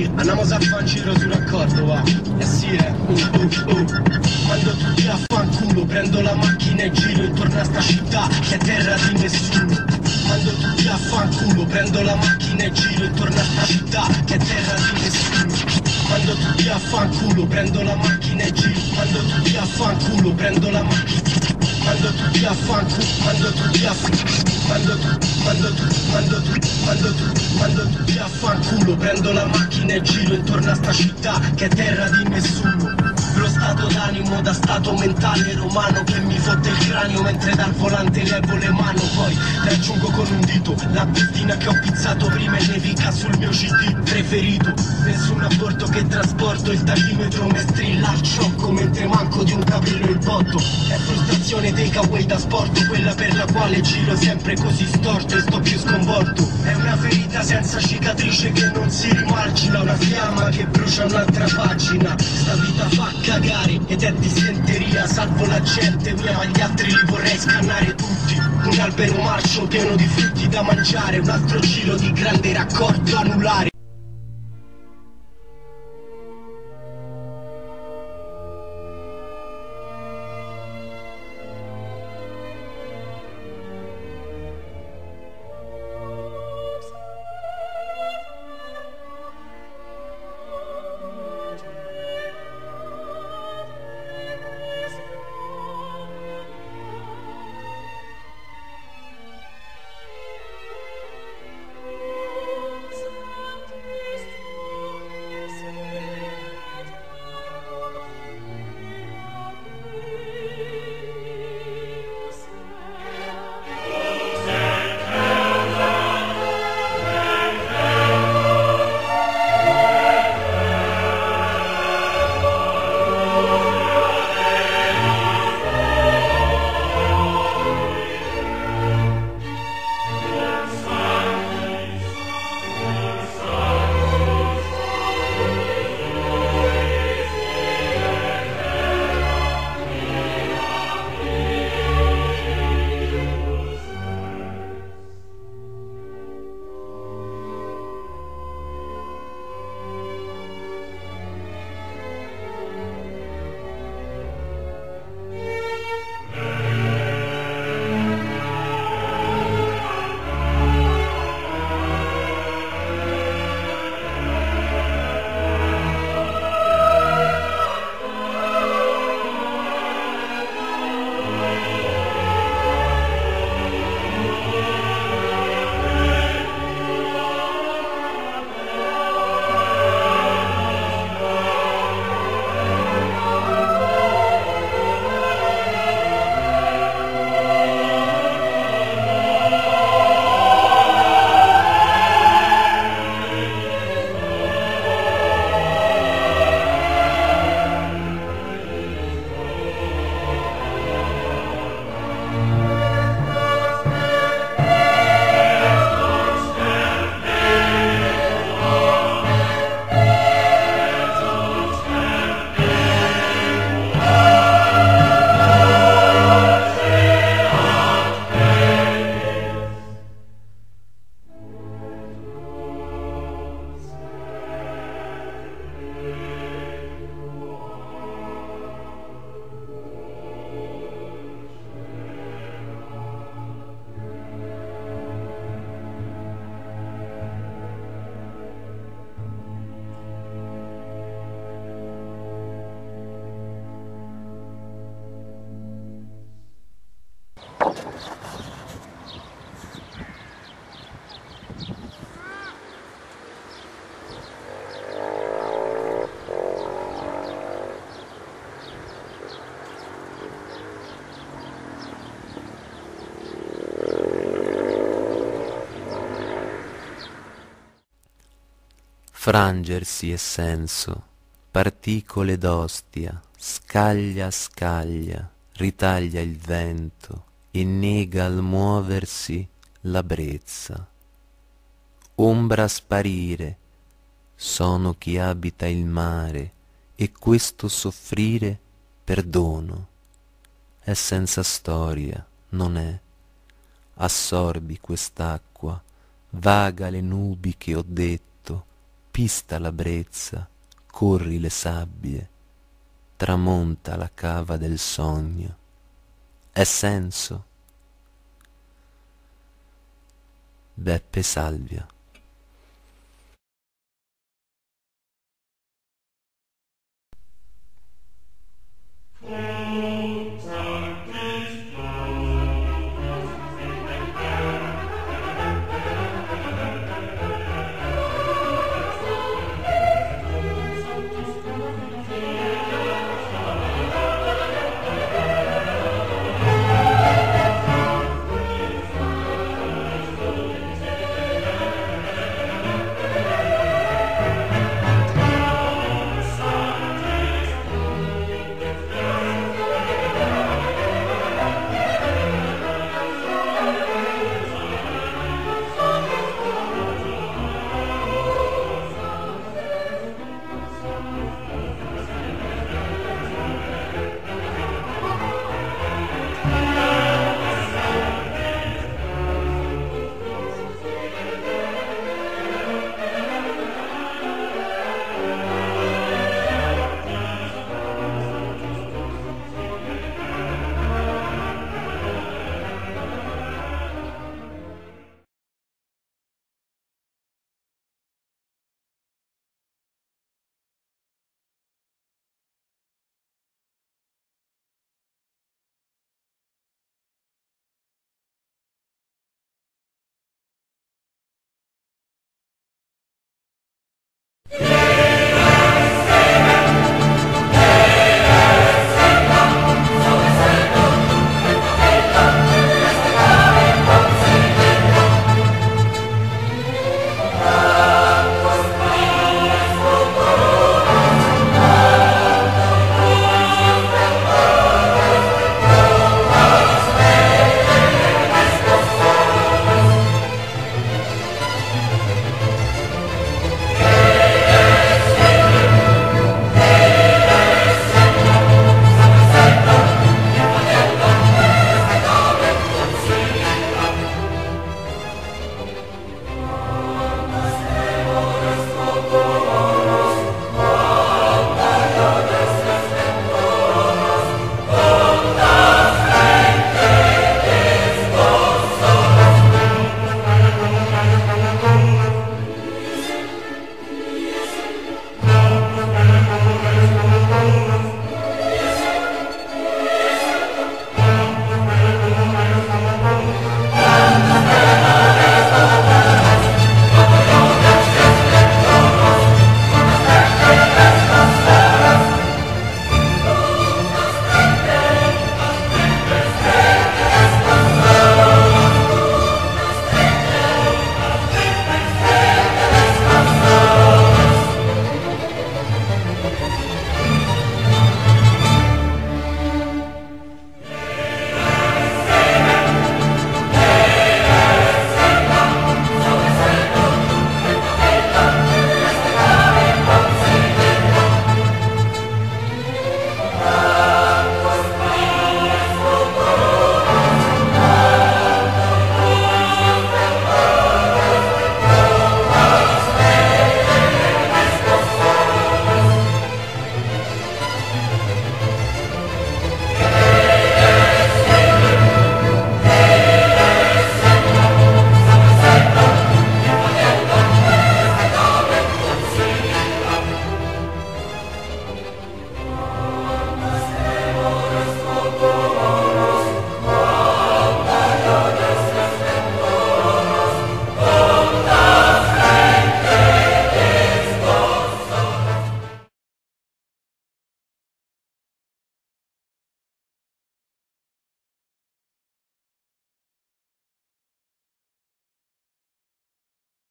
Andiamo a fare un giro sul raccordo, va. Sì, Mando tutti a fanculo, prendo la macchina e giro intorno a sta città che è terra di nessuno. Mando tutti a fanculo, prendo la macchina e giro intorno a sta città che è terra di nessuno. Mando tutti a fanculo, prendo la macchina e giro. Mando tutti a fanculo, prendo la macchina. Mando tutti a fanculo, mando tutti a mando tutti a fanculo, prendo la macchina e giro intorno a sta città che è terra di nessuno. Lo stato d'animo da stato mentale romano che mi fotte il cranio mentre dal volante levo le mani. Poi raggiungo con un dito la bustina che ho pizzato prima e nevica sul mio CD preferito. Nessun aborto che trasporto, il tachimetro mi strilla al ciocco mentre manco di un capello il botto. È frustrazione dei cowboy da sport, quella per la quale giro sempre così storto e sto più sconvolto. È una ferita senza cicatrice che non si rimargina, una fiamma che brucia un'altra pagina. Sta vita fa cagare ed è dissenteria, salvo la gente mia ma gli altri li vorrei scannare tutti. Un albero marcio pieno di frutti da mangiare, un altro giro di grande raccolto anulare. Frangersi è senso, particole d'ostia, scaglia a scaglia, ritaglia il vento e nega al muoversi la brezza. Ombra a sparire, sono chi abita il mare, e questo soffrire perdono. È senza storia, non è. Assorbi quest'acqua, vaga le nubi che ho detto, pista la brezza, corri le sabbie, tramonta la cava del sogno. È senso? Beppe Salvia.